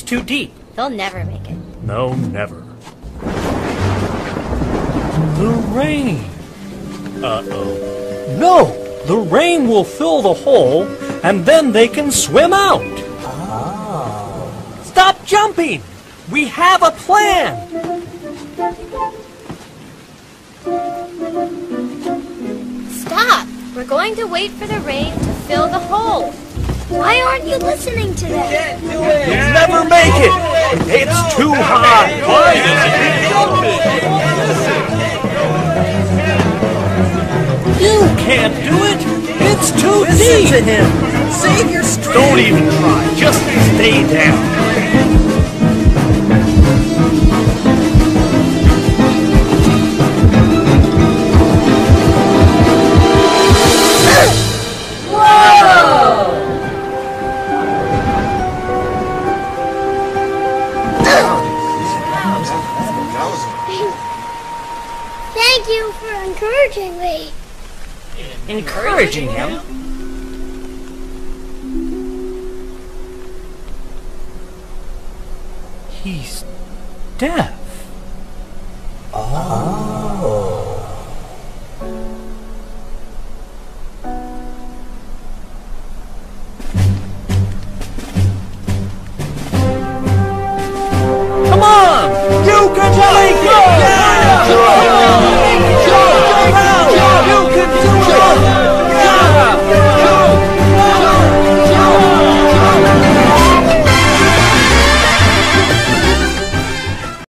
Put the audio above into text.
too deep. They'll never make it. No, never. The rain. Uh-oh. No! The rain will fill the hole, and then they can swim out. Stop jumping! We have a plan! Stop! We're going to wait for the rain to fill the hole. Why aren't you listening to them? You'll never make it! It's too high! You can't do it! It's too deep! Listen to him! Save your strength! Don't even try. Just stay down. Thank you for encouraging me. Encouraging him? He's deaf. Ah.